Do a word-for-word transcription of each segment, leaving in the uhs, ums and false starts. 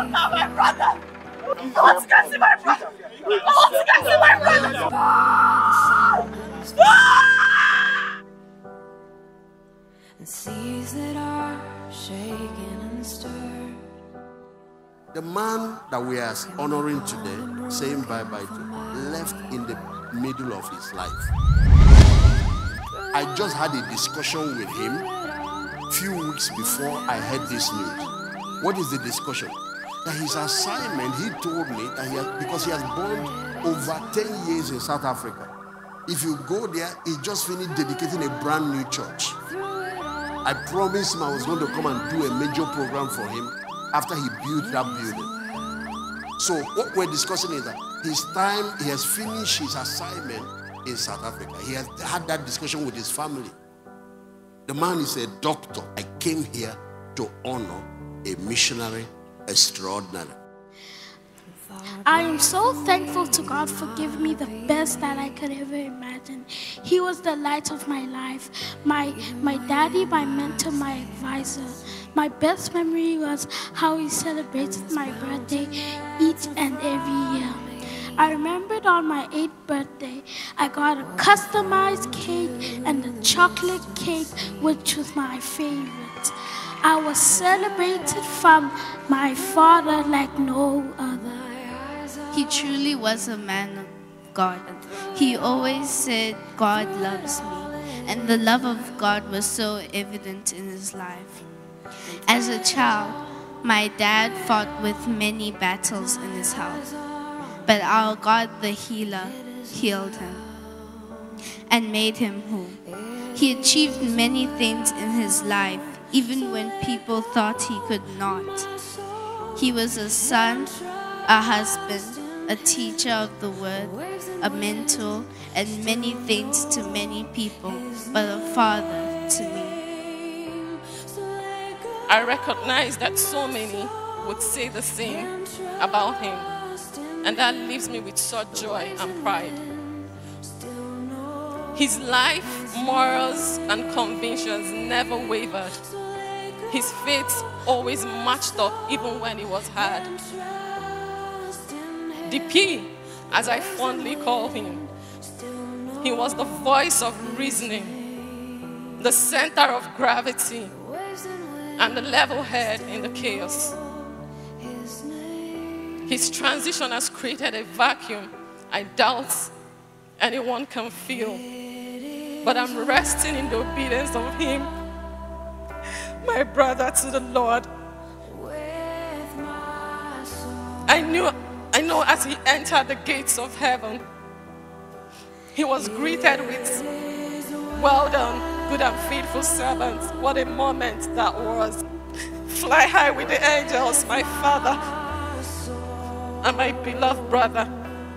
not my brother! I want to go see my brother! I want to go see my brother! Ah! Ah! And seas that are shaken and stirred. The man that we are honoring today, saying bye-bye to, left in the middle of his life. I just had a discussion with him a few weeks before I heard this news. What is the discussion? That his assignment, he told me, that he has, because he has burned over ten years in South Africa. If you go there, he just finished dedicating a brand new church. I promised him I was going to come and do a major program for him after he built that building. So what we're discussing is that his time, he has finished his assignment in South Africa. He has had that discussion with his family. The man is a doctor. I came here to honor a missionary extraordinary. I am so thankful to God for giving me the best that I could ever imagine. He was the light of my life, my, my daddy, my mentor, my advisor. My best memory was how he celebrated my birthday each and every year. I remembered on my eighth birthday, I got a customized cake and a chocolate cake, which was my favorite. I was celebrated from my father like no other. He truly was a man of God. He always said, God loves me. And the love of God was so evident in his life. As a child, my dad fought with many battles in his house. But our God, the healer, healed him and made him whole. He achieved many things in his life, even when people thought he could not. He was a son, a husband, a teacher of the word, a mentor, and many things to many people, but a father to me. I recognize that so many would say the same about him, and that leaves me with such joy and pride. His life, morals, and convictions never wavered. His faith always matched up even when it was hard. D P, as I fondly call him, he was the voice of reasoning, the center of gravity, and the level head in the chaos. His transition has created a vacuum I doubt anyone can feel. But I'm resting in the obedience of him, my brother, to the Lord. I knew, I know as he entered the gates of heaven, he was greeted with, well done, good and faithful servant. What a moment that was. Fly high with the angels, my father and my beloved brother.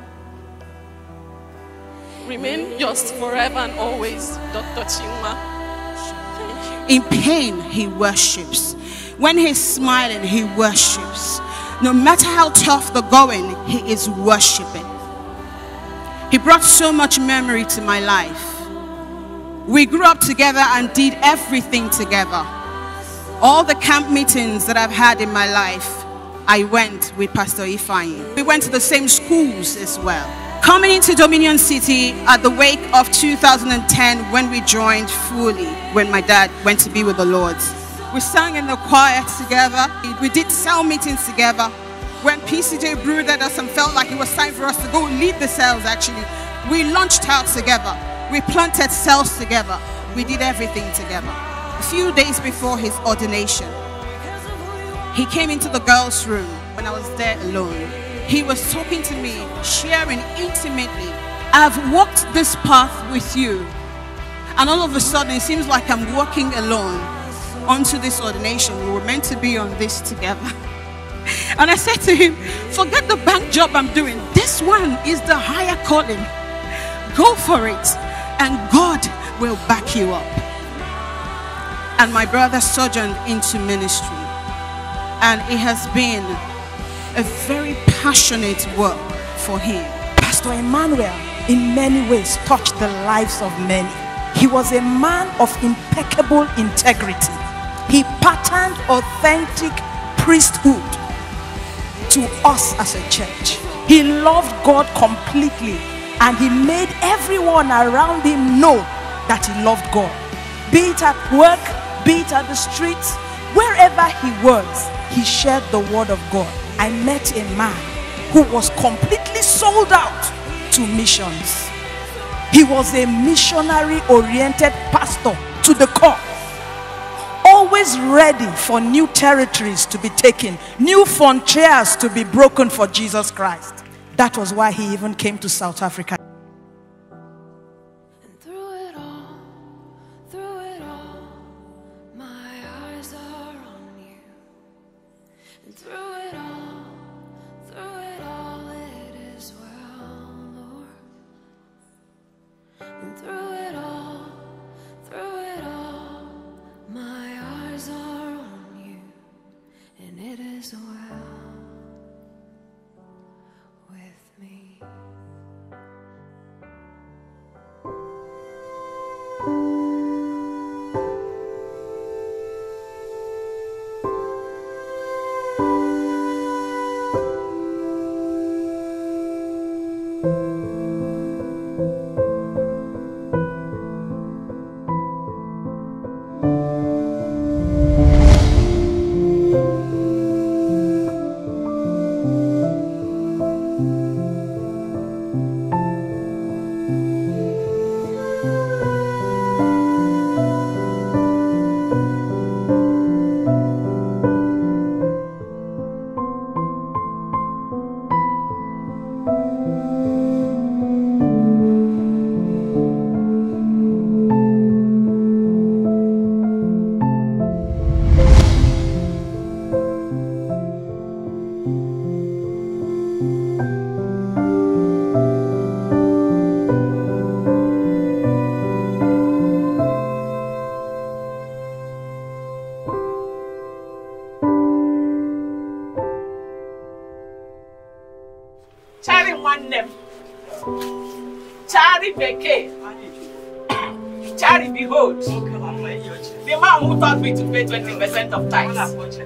Remain yours forever and always, Doctor Chinua. Thank you. In pain, he worships. When he's smiling, he worships. No matter how tough the going, he is worshiping. He brought so much memory to my life. We grew up together and did everything together. All the camp meetings that I've had in my life, I went with Pastor Ifeanyi. We went to the same schools as well. Coming into Dominion City at the wake of two thousand ten, when we joined fully, when my dad went to be with the Lord. We sang in the choir together. We did cell meetings together. When P C J brooded us and felt like it was time for us to go lead the cells, actually, we launched out together. We planted cells together. We did everything together. A few days before his ordination, he came into the girls' room when I was there alone. He was talking to me, sharing intimately. I've walked this path with you, and all of a sudden it seems like I'm walking alone onto this ordination. We were meant to be on this together. And I said to him, forget the bank job I'm doing. This one is the higher calling. Go for it, and God will back you up. And my brother sojourned into ministry, and it has been a very passionate work for him. Pastor Emmanuel, in many ways, touched the lives of many. He was a man of impeccable integrity. He patterned authentic priesthood. to us as a church. He loved God completely, and he made everyone around him know that he loved God. Be it at work, be it at the streets, wherever he was, he shared the word of God. I met a man who was completely sold out to missions. He was a missionary-oriented pastor to the core. Always ready for new territories to be taken, new frontiers to be broken for Jesus Christ. That was why he even came to South Africa. And through it all, through it all, my eyes are on you. And through it all, through it all, it is well, Lord. And through it all, through it all, my eyes are on you, and it is well with me. Charlie one name. Charlie Beke. Charlie behold. The man who taught me to pay twenty percent of tithes.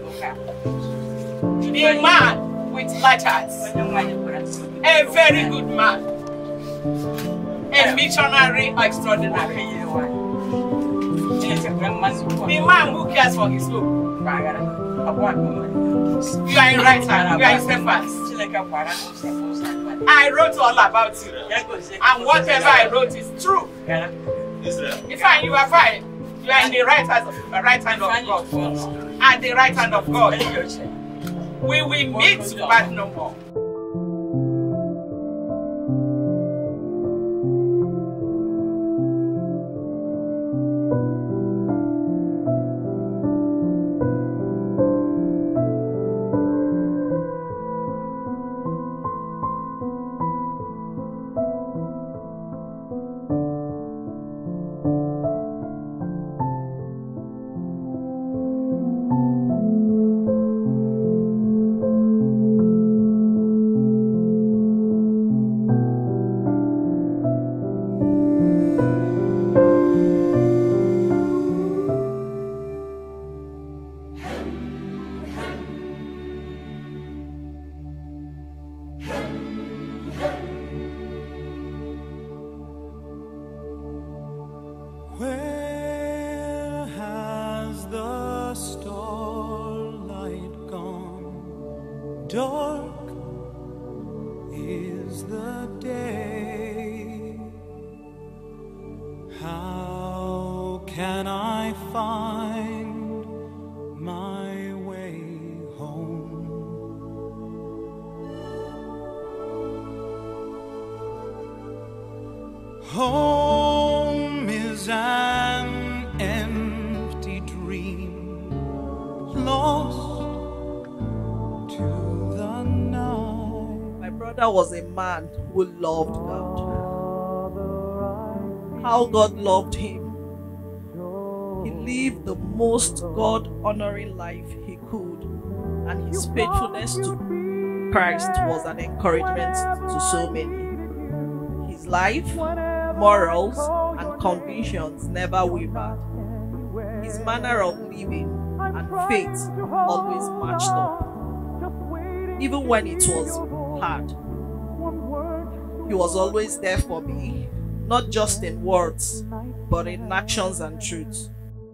The man with large heart. A very good man. A missionary extraordinary. The man who cares for his own. You are in right hand. You are in steadfast. I wrote all about you. And whatever I wrote is true. If I, you are fine. You are in the right hand, the right hand of God. At the right hand of God. We will meet but no more. Where has the starlight gone? Dark is the day. How can I find my way home? Home is an empty dream, lost to the night. My brother was a man who loved God. How God loved him. He lived the most God-honoring life he could, and his faithfulness to Christ was an encouragement to so many. His life, morals, and convictions never wavered. His manner of living and faith always matched up. even when it was hard. He was always there for me, not just in words, but in actions and truth.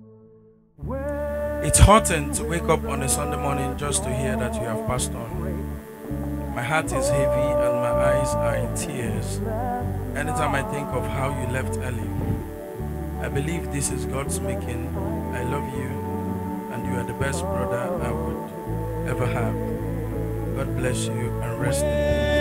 It's heartening to wake up on a Sunday morning just to hear that you have passed on. My heart is heavy and my eyes are in tears anytime I think of how you left early. I believe this is God's making. I love you, and you are the best brother I would ever have. God bless you and rest in peace.